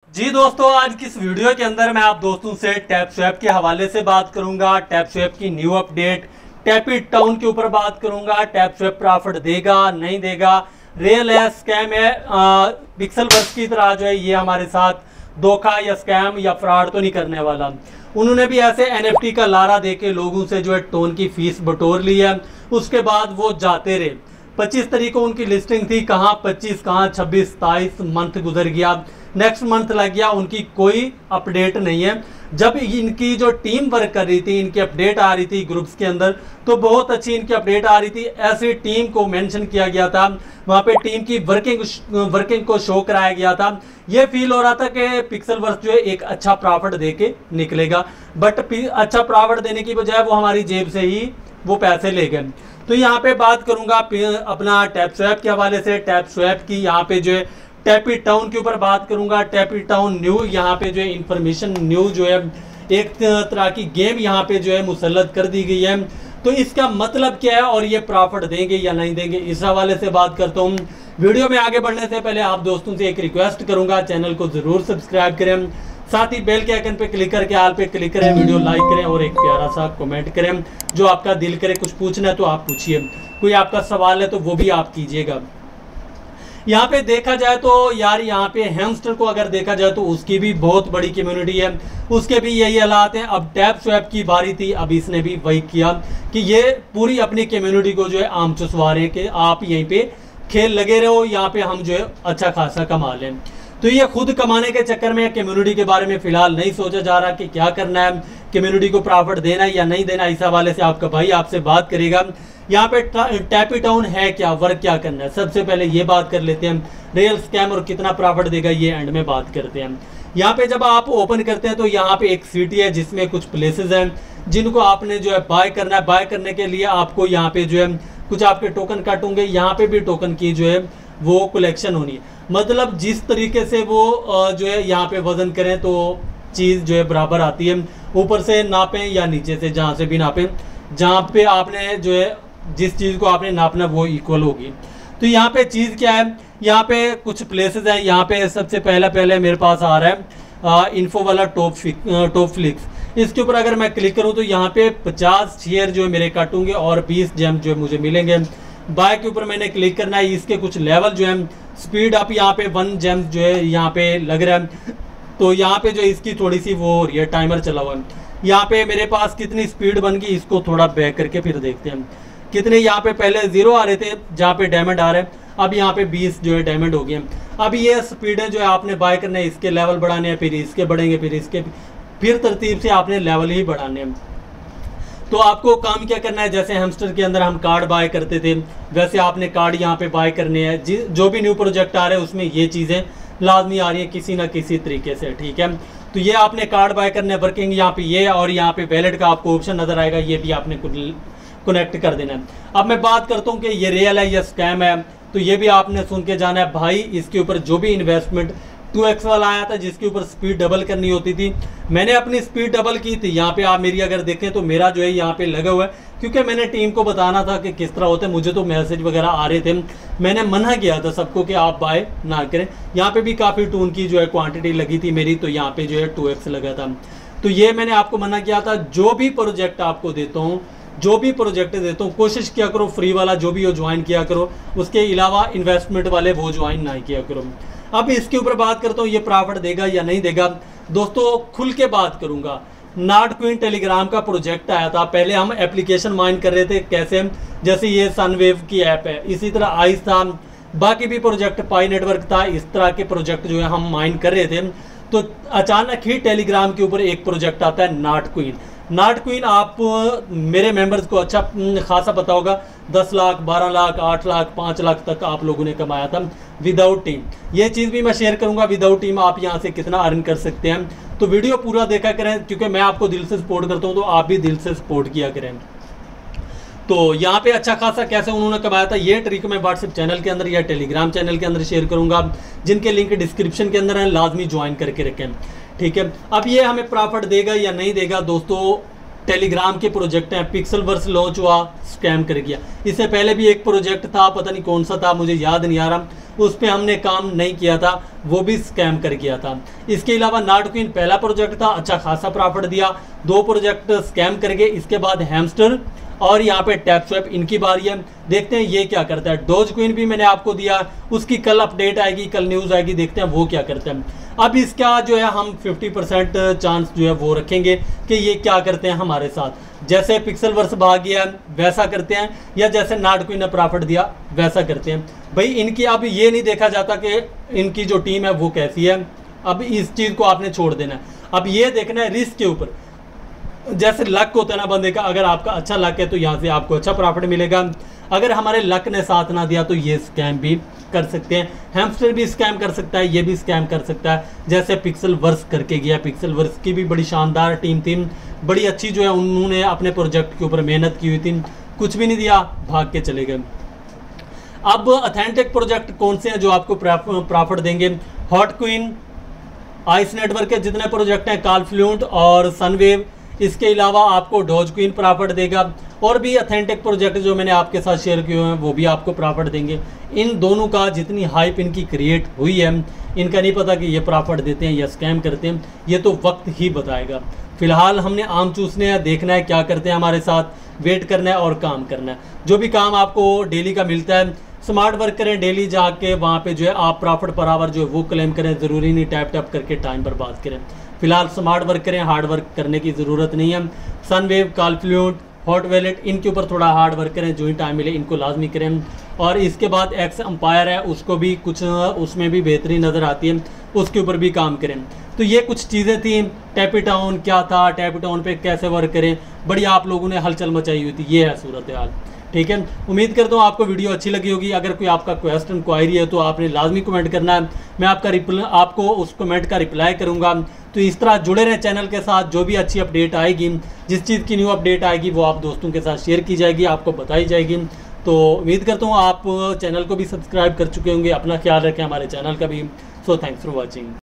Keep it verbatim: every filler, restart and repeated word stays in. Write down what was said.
जी दोस्तों, आज की इस वीडियो के अंदर मैं आप दोस्तों से टैप स्वैप के हवाले से बात करूंगा। टैप स्वैप की new update, tap it town के ऊपर बात करूंगा। टैप स्वैप प्रॉफिट देगा नहीं देगा, रियल है स्कैम है, पिक्सल वर्स की तरह जो है ये हमारे साथ धोखा या स्कैम या फ्रॉड तो नहीं करने वाला। उन्होंने भी ऐसे एनएफटी का लारा देके लोगों से जो है टोन की फीस बटोर ली है। उसके बाद वो जाते रहे। पच्चीस तारीख को उनकी लिस्टिंग थी, कहाँ पच्चीस कहाँ छब्बीस सताईस मंथ गुजर गया, नेक्स्ट मंथ लग गया, उनकी कोई अपडेट नहीं है। जब इनकी जो टीम वर्क कर रही थी, इनकी अपडेट आ रही थी ग्रुप्स के अंदर, तो बहुत अच्छी इनकी अपडेट आ रही थी। ऐसी टीम को मेंशन किया गया था, वहां पे टीम की वर्किंग वर्किंग को शो कराया गया था। ये फील हो रहा था कि पिक्सल वर्स जो है एक अच्छा प्रॉफिट देके निकलेगा, बट अच्छा प्रॉफिट देने की बजाय वो हमारी जेब से ही वो पैसे ले गए। तो यहाँ पे बात करूंगा अपना टैप स्वैप के हवाले से। टैप स्वैप की यहाँ पे जो है टैप इट टाउन के ऊपर बात करूंगा। टैप इट टाउन न्यू यहाँ पे जो है इंफॉर्मेशन न्यू जो है एक तरह की गेम यहाँ पे जो है मुसल्लत कर दी गई है। तो इसका मतलब क्या है और ये प्रॉफिट देंगे या नहीं देंगे, इस हवाले से बात करता हूँ। वीडियो में आगे बढ़ने से पहले आप दोस्तों से एक रिक्वेस्ट करूंगा, चैनल को जरूर सब्सक्राइब करें, साथ ही बेल के आइकन पे क्लिक करके आल पे क्लिक करें, वीडियो लाइक करें और एक प्यारा सा कमेंट करें। जो आपका दिल करे, कुछ पूछना है तो आप पूछिए, कोई आपका सवाल है तो वो भी आप कीजिएगा। यहाँ पे देखा जाए तो यार, यहाँ पे हैमस्टर को अगर देखा जाए तो उसकी भी बहुत बड़ी कम्युनिटी है, उसके भी यही हालात हैं। अब टैप स्वैप की बारी थी, अब इसने भी वही किया कि ये पूरी अपनी कम्युनिटी को जो है आम चुसवा रहे हैं कि आप यहीं पे खेल लगे रहो, यहाँ पे हम जो है अच्छा खासा कमा लें। तो ये खुद कमाने के चक्कर में कम्युनिटी के बारे में फिलहाल नहीं सोचा जा रहा कि क्या करना है, कम्युनिटी को प्रॉफिट देना है या नहीं देना। इस हवाले से आपका भाई आपसे बात करेगा। यहाँ पे टैप इट टाउन है क्या, वर्क क्या करना है, सबसे पहले ये बात कर लेते हैं। रियल स्कैम और कितना प्रॉफिट देगा ये एंड में बात करते हैं। यहाँ पे जब आप ओपन करते हैं तो यहाँ पे एक सिटी है जिसमें कुछ प्लेसेस हैं जिनको आपने जो है बाय करना है। बाय करने के लिए आपको यहाँ पे जो है कुछ आपके टोकन काट होंगे, यहाँ पे भी टोकन की जो है वो कलेक्शन होनी है। मतलब जिस तरीके से वो जो है यहाँ पे वजन करें तो चीज़ जो है बराबर आती है, ऊपर से नापें या नीचे से, जहाँ से भी नापें, जहाँ पे आपने जो है जिस चीज़ को आपने नापना वो इक्वल होगी। तो यहाँ पे चीज़ क्या है, यहाँ पे कुछ प्लेसेस हैं। यहाँ पे सबसे पहला पहले मेरे पास आ रहा है आ, इन्फो वाला टॉप टॉप फ्लिक्स। इसके ऊपर अगर मैं क्लिक करूँ तो यहाँ पे पचास शेयर जो है मेरे काटूंगे और बीस जेम जो है मुझे मिलेंगे। बाय के ऊपर मैंने क्लिक करना है। इसके कुछ लेवल जो है स्पीड अप यहाँ पे वन जेम जो है यहाँ पे लग रहा है, तो यहाँ पे जो इसकी थोड़ी सी वो हो रही है, टाइमर चला हुआ है। यहाँ पे मेरे पास कितनी स्पीड बन गई, इसको थोड़ा बैक करके फिर देखते हैं कितने। यहाँ पे पहले जीरो आ रहे थे जहाँ पे डायमंड आ रहे हैं, अब यहाँ पे बीस जो है डायमंड हो गए। अब ये स्पीड है जो है आपने बाय करना है, इसके लेवल बढ़ाने हैं, फिर इसके बढ़ेंगे, फिर इसके, फिर तरतीब से आपने लेवल ही बढ़ाने हैं। तो आपको काम क्या करना है, जैसे हैमस्टर के अंदर हम कार्ड बाय करते थे वैसे आपने कार्ड यहाँ पे बाय करने हैं। जो भी न्यू प्रोजेक्ट आ रहे हैं उसमें ये चीज़ें लाजमी आ रही है किसी ना किसी तरीके से, ठीक है। तो ये आपने कार्ड बाय करने हैं, वर्किंग यहाँ पे ये, और यहाँ पे वैलेट का आपको ऑप्शन नजर आएगा, ये भी आपने कनेक्ट कर देना है। अब मैं बात करता हूँ कि ये रियल है या स्कैम है, तो ये भी आपने सुन के जाना है भाई। इसके ऊपर जो भी इन्वेस्टमेंट टू एक्स वाला आया था जिसके ऊपर स्पीड डबल करनी होती थी, मैंने अपनी स्पीड डबल की थी। यहाँ पे आप मेरी अगर देखें तो मेरा जो है यहाँ पे लगा हुआ है, क्योंकि मैंने टीम को बताना था कि किस तरह होता है। मुझे तो मैसेज वगैरह आ रहे थे, मैंने मना किया था सबको कि आप बाय ना करें। यहाँ पे भी काफ़ी टून की जो है क्वांटिटी लगी थी मेरी, तो यहाँ पे जो है टू एक्स लगा था। तो ये मैंने आपको मना किया था। जो भी प्रोजेक्ट आपको देता हूँ, जो भी प्रोजेक्ट देता हूँ, कोशिश किया करो फ्री वाला जो भी हो ज्वाइन किया करो, उसके अलावा इन्वेस्टमेंट वाले वो ज्वाइन ना किया करो। अब इसके ऊपर बात करता हूँ, ये प्रॉफिट देगा या नहीं देगा। दोस्तों खुल के बात करूंगा। नॉट क्वीन टेलीग्राम का प्रोजेक्ट आया था, पहले हम एप्लीकेशन माइन कर रहे थे कैसे, जैसे ये सनवेव की ऐप है, इसी तरह आइस था, बाकी भी प्रोजेक्ट पाई नेटवर्क था, इस तरह के प्रोजेक्ट जो है हम माइन कर रहे थे। तो अचानक ही टेलीग्राम के ऊपर एक प्रोजेक्ट आता है नॉट क्वीन। नॉट क्वीन आप मेरे मेंबर्स को अच्छा खासा पता होगा, दस लाख बारह लाख आठ लाख पाँच लाख तक आप लोगों ने कमाया था विदाउट टीम। ये चीज़ भी मैं शेयर करूंगा, विदाउट टीम आप यहाँ से कितना अर्न कर सकते हैं। तो वीडियो पूरा देखा करें, क्योंकि मैं आपको दिल से सपोर्ट करता हूँ, तो आप भी दिल से सपोर्ट किया करें। तो यहाँ पे अच्छा खासा कैसे उन्होंने कमाया था, ये ट्रिक मैं व्हाट्सएप चैनल के अंदर या टेलीग्राम चैनल के अंदर शेयर करूंगा, जिनके लिंक डिस्क्रिप्शन के अंदर है, लाजमी ज्वाइन करके रखें, ठीक है। अब ये हमें प्रॉफिट देगा या नहीं देगा दोस्तों, टेलीग्राम के प्रोजेक्ट हैं, पिक्सल वर्स लॉन्च हुआ, स्कैम कर गया। इससे पहले भी एक प्रोजेक्ट था, पता नहीं कौन सा था, मुझे याद नहीं आ रहा, उस पर हमने काम नहीं किया था, वो भी स्कैम कर गया था। इसके अलावा नाटक्विन पहला प्रोजेक्ट था, अच्छा खासा प्रॉफिट दिया, दो प्रोजेक्ट स्कैम कर गए। इसके बाद हैमस्टर और यहाँ पे टैपस्वैप, इनकी बारी है, देखते हैं ये क्या करता है। डोज क्वीन भी मैंने आपको दिया, उसकी कल अपडेट आएगी, कल न्यूज़ आएगी, देखते हैं वो क्या करते हैं। अब इसका जो है हम पचास परसेंट चांस जो है वो रखेंगे कि ये क्या करते हैं हमारे साथ। जैसे पिक्सल वर्स भाग गया वैसा करते हैं, या जैसे नाटक्विन ने प्रॉफिट दिया वैसा करते हैं। भाई इनकी अब ये नहीं देखा जाता कि इनकी जो टीम है वो कैसी है, अब इस चीज़ को आपने छोड़ देना है। अब ये देखना है रिस्क के ऊपर, जैसे लक होता है ना बंदे का, अगर आपका अच्छा लक है तो यहाँ से आपको अच्छा प्रॉफिट मिलेगा, अगर हमारे लक ने साथ ना दिया तो ये स्कैम भी कर सकते हैं। हैमस्टर भी स्कैम कर सकता है, ये भी स्कैम कर सकता है, जैसे पिक्सल वर्स करके गया। पिक्सल वर्स की भी बड़ी शानदार टीम थी, बड़ी अच्छी जो है उन्होंने अपने प्रोजेक्ट के ऊपर मेहनत की हुई थी, कुछ भी नहीं दिया, भाग के चले गए। अब ऑथेंटिक प्रोजेक्ट कौन से हैं जो आपको प्रॉफिट देंगे? हॉट क्वीन, आइस नेटवर्क के जितने प्रोजेक्ट हैं, कॉलफ्लुएंट और सनवेव, इसके अलावा आपको डोज क्वीन प्रॉफिट देगा, और भी ऑथेंटिक प्रोजेक्ट जो मैंने आपके साथ शेयर किए हैं वो भी आपको प्रॉफिट देंगे। इन दोनों का जितनी हाइप इनकी क्रिएट हुई है, इनका नहीं पता कि ये प्रॉफिट देते हैं या स्कैम करते हैं, ये तो वक्त ही बताएगा। फिलहाल हमने आम चूसने हैं, देखना है क्या करते हैं हमारे साथ, वेट करना है और काम करना है। जो भी काम आपको डेली का मिलता है, स्मार्ट वर्क करें, डेली जाके वहाँ पे जो है आप प्रॉफिट पर आवर जो है वो क्लेम करें, ज़रूरी नहीं टैप टैप करके टाइम बर्बाद करें। फिलहाल स्मार्ट वर्क करें, हार्ड वर्क करने की ज़रूरत नहीं है। सनवेव, कॉलफ्लुएंट, हॉट वैलेट, इनके ऊपर थोड़ा हार्ड वर्क करें, जो ही टाइम मिले इनको लाजमी करें। और इसके बाद एक्स एम्पायर है, उसको भी कुछ उसमें भी बेहतरी नज़र आती है, उसके ऊपर भी काम करें। तो ये कुछ चीज़ें थी। टैपिटाउन क्या था, टैपिटाउन पे कैसे वर्क करें, बड़ी आप लोगों ने हलचल मचाई हुई थी, ये है सूरत हाल। ठीक है, उम्मीद करता हूँ आपको वीडियो अच्छी लगी होगी। अगर कोई आपका क्वेश्चन क्वायरी है तो आपने लाजमी कमेंट करना है, मैं आपका रिप्लाई आपको उस कमेंट का रिप्लाई करूँगा। तो इस तरह जुड़े रहें चैनल के साथ, जो भी अच्छी अपडेट आएगी, जिस चीज़ की न्यू अपडेट आएगी वो आप दोस्तों के साथ शेयर की जाएगी, आपको बताई जाएगी। तो उम्मीद करता हूँ आप चैनल को भी सब्सक्राइब कर चुके होंगे। अपना ख्याल रखें, हमारे चैनल का भी। So thanks for watching.